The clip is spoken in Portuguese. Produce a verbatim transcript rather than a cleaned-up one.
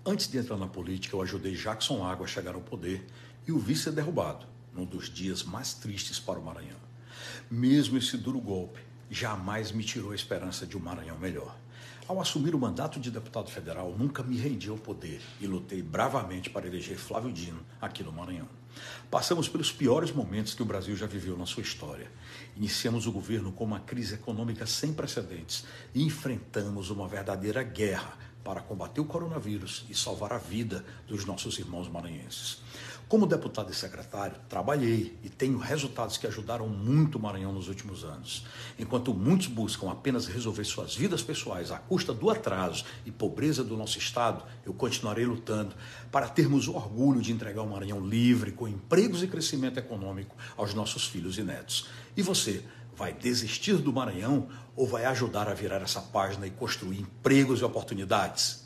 Antes de entrar na política, eu ajudei Jackson Água a chegar ao poder e o vi ser derrubado, num dos dias mais tristes para o Maranhão. Mesmo esse duro golpe, jamais me tirou a esperança de um Maranhão melhor. Ao assumir o mandato de deputado federal, nunca me rendi ao poder e lutei bravamente para eleger Flávio Dino aqui no Maranhão. Passamos pelos piores momentos que o Brasil já viveu na sua história. Iniciamos o governo com uma crise econômica sem precedentes e enfrentamos uma verdadeira guerra para combater o coronavírus e salvar a vida dos nossos irmãos maranhenses. Como deputado e secretário, trabalhei e tenho resultados que ajudaram muito o Maranhão nos últimos anos. Enquanto muitos buscam apenas resolver suas vidas pessoais à custa do atraso e pobreza do nosso Estado, eu continuarei lutando para termos o orgulho de entregar um Maranhão livre, com empregos e crescimento econômico aos nossos filhos e netos. E você, vai desistir do Maranhão ou vai ajudar a virar essa página e construir empregos e oportunidades?